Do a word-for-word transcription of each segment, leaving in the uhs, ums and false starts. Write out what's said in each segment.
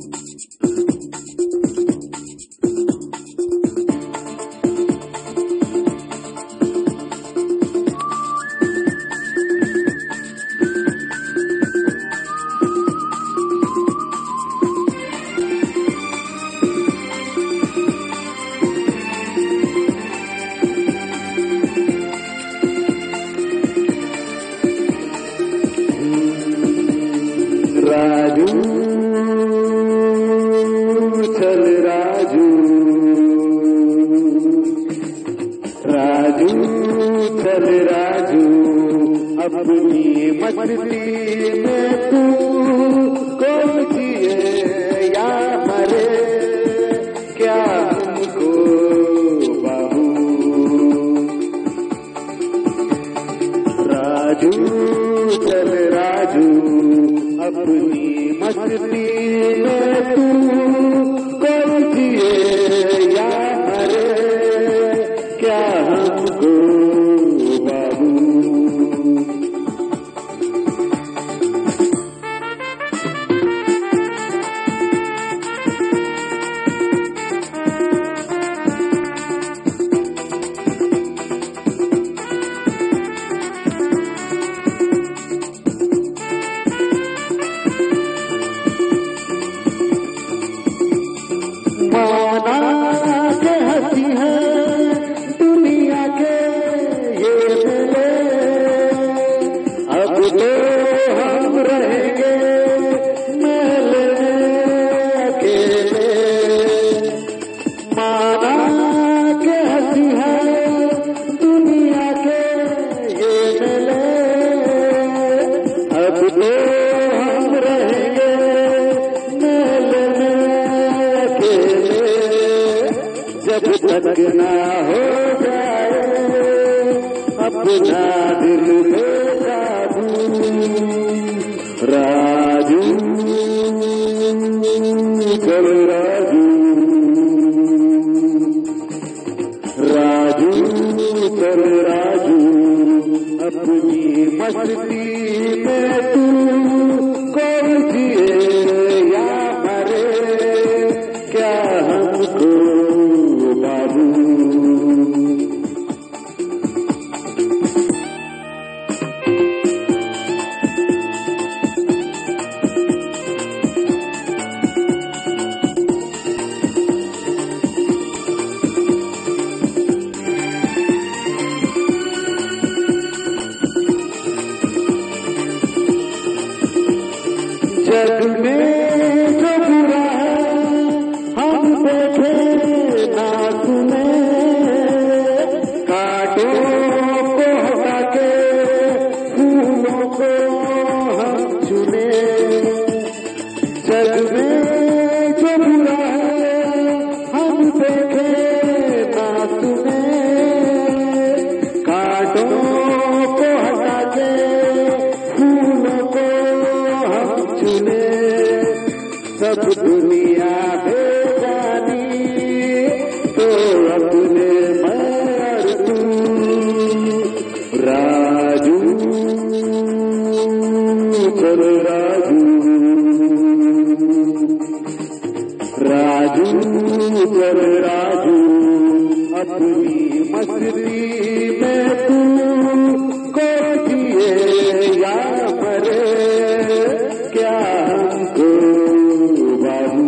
राजू चल राजू, राजू चल राजू, अपनी मस्ती में तू कौन जिए या मरे, क्या हमको बाबू। राजू चल राजू, अपनी मस्ती में तू कौन जिए या मरे, क्या हमको बाबू। माना के हंसी है दुनिया के ये मिले, अब तो हम रहेंगे महल में अकेले। माना के हंसी है दुनिया के ये मिले, अब तो हम रहेंगे महल जब तक ना हो जाए अपना दिल बेकाबू। राजू चल राजू, राजू चल राजू, अपनी मस्ती में तू कौन जिए या मरे, क्या हमको बाबू। जग में जो बुरा है हम देखे ना सुने, कांटों को हटा के फूलों को हम चुने। जग में जो बुरा है हम देखे ना सुने, कांटों को हटा के फूलों को हम चुने। सब दुनिया बेजानी तो अपने मैं तू। राजू चल राजू, राजू चल राजू, अपनी मस्ती में तू कौन जिए या मरे, क्या हमको बाबू।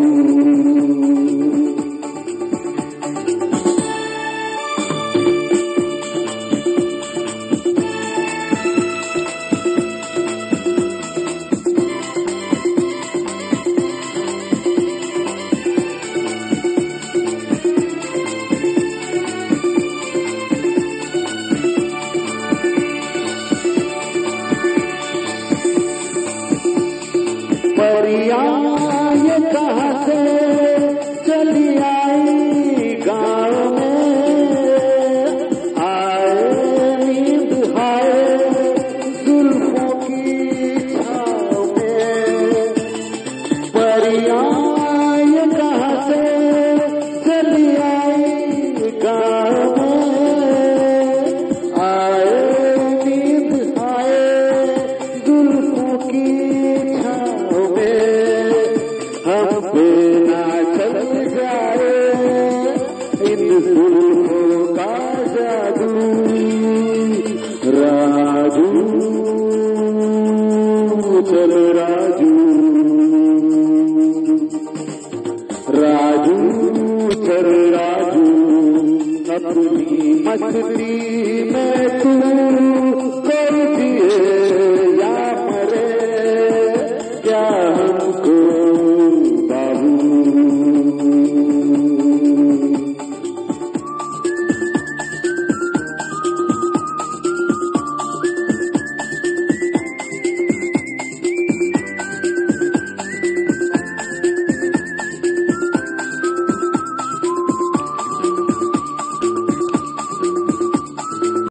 परियां ये कहाँ से चली आई गाँव में, आए नींद आए जुल्फों की छाँव में। परियां ये कहाँ से चली आई गाँव में, आए नींद आए जुल्फों की छाँव में। हम चले